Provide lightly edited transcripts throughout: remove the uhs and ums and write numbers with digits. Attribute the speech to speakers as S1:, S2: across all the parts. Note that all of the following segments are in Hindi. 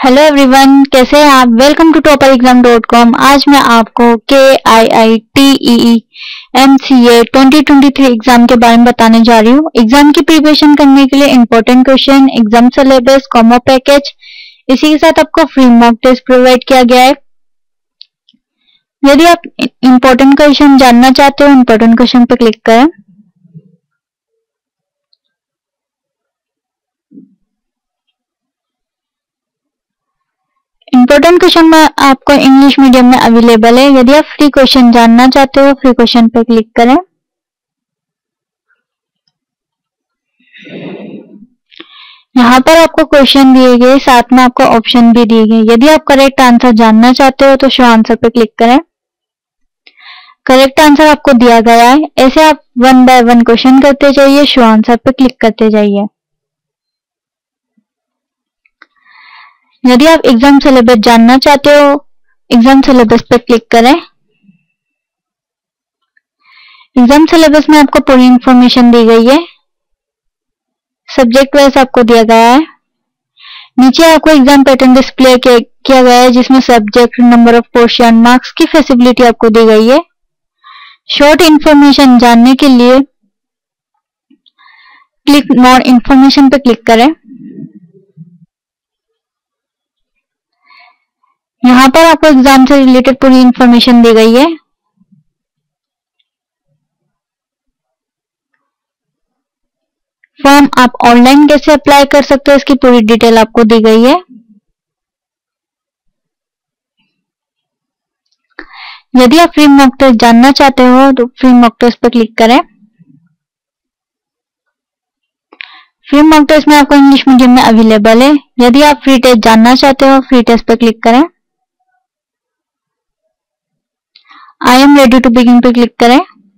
S1: हेलो एवरीवन, कैसे हैं आप। Welcome to topperexam.com। आज मैं आपको KIITEE MCA 2023 एग्जाम के बारे में बताने जा रही हूँ। एग्जाम की प्रिपरेशन करने के लिए important question, exam syllabus, combo package, इसी के साथ आपको फ्री मॉक टेस्ट प्रोवाइड किया गया है। यदि आप इंपॉर्टेंट क्वेश्चन जानना चाहते हो, इंपॉर्टेंट क्वेश्चन पर क्लिक करें। इंपॉर्टेंट क्वेश्चन में आपको इंग्लिश मीडियम में अवेलेबल है। यदि आप फ्री क्वेश्चन जानना चाहते हो, फ्री क्वेश्चन पर क्लिक करें। यहाँ पर आपको क्वेश्चन दिए गए, साथ में आपको ऑप्शन भी दिए गए। यदि आप करेक्ट आंसर जानना चाहते हो तो शो आंसर पर क्लिक करें। करेक्ट आंसर आपको दिया गया है। ऐसे आप 1 बाय 1 क्वेश्चन करते जाइए, शो आंसर पर क्लिक करते जाइए। यदि आप एग्जाम सिलेबस जानना चाहते हो, एग्जाम सिलेबस पर क्लिक करें। एग्जाम सिलेबस में आपको पूरी इंफॉर्मेशन दी गई है। सब्जेक्ट वाइज आपको दिया गया है। नीचे आपको एग्जाम पैटर्न डिस्प्ले किया गया है, जिसमें subject, number of question, marks की फैसिलिटी आपको दी गई है। शॉर्ट इंफॉर्मेशन जानने के लिए क्लिक मोर इंफॉर्मेशन पर क्लिक करें। यहाँ पर आपको एग्जाम से रिलेटेड पूरी इंफॉर्मेशन दी गई है। फॉर्म आप ऑनलाइन कैसे अप्लाई कर सकते हो, इसकी पूरी डिटेल आपको दी गई है। यदि आप फ्री मॉक टेस्ट जानना चाहते हो तो फ्री मॉक टेस्ट पर क्लिक करें। फ्री मॉक टेस्ट में आपको इंग्लिश मीडियम में अवेलेबल है। यदि आप फ्री टेस्ट जानना चाहते हो, फ्री टेस्ट पर क्लिक करें। I am ready to begin पर क्लिक करें।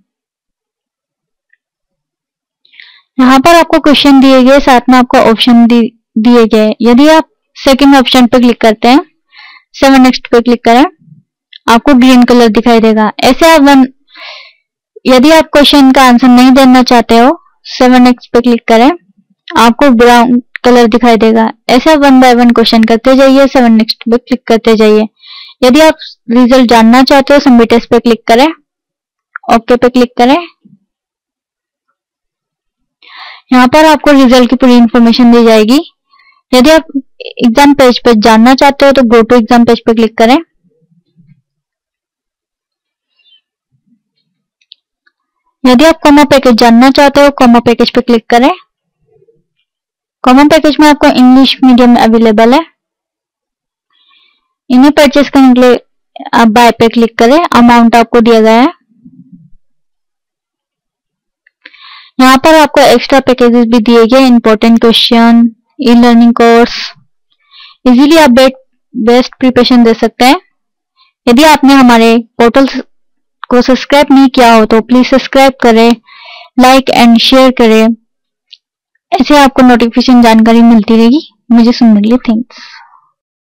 S1: यहाँ पर आपको क्वेश्चन दिए गए, साथ में आपको ऑप्शन दिए गए। यदि आप सेकंड ऑप्शन पर क्लिक करते हैं, 7 नेक्स्ट पर क्लिक करें, आपको ग्रीन कलर दिखाई देगा। ऐसे आप यदि आप क्वेश्चन का आंसर नहीं देना चाहते हो, 7 नेक्स्ट पर क्लिक करें, आपको ब्राउन कलर दिखाई देगा। ऐसे आप 1 बाय 1 क्वेश्चन करते जाइए, 7 नेक्स्ट पर क्लिक करते जाइए। यदि आप रिजल्ट जानना चाहते हो, सबमिट टेस्ट पर क्लिक करें, ओके पे क्लिक करें। यहाँ पर आपको रिजल्ट की पूरी इंफॉर्मेशन दी जाएगी। यदि आप एग्जाम पेज पर जानना चाहते हो तो गो टू एग्जाम पेज पर क्लिक करें। यदि आप कॉम्बो पैकेज जानना चाहते हो, कॉम्बो पैकेज पर क्लिक करें। कॉम्बो पैकेज में आपको इंग्लिश मीडियम में अवेलेबल है। इन्हें परचेस करने के लिए आप बाय पे क्लिक करें। अमाउंट आपको दिया गया है। यहाँ पर आपको एक्स्ट्रा पैकेजेस भी दिए गए, important question, e learning course. Easily आप बेस्ट प्रिपरेशन दे सकते हैं। यदि आपने हमारे पोर्टल को सब्सक्राइब नहीं किया हो तो प्लीज सब्सक्राइब करें, लाइक एंड शेयर करें। ऐसे आपको नोटिफिकेशन जानकारी मिलती रहेगी। मुझे सुनने के लिए थैंक्स।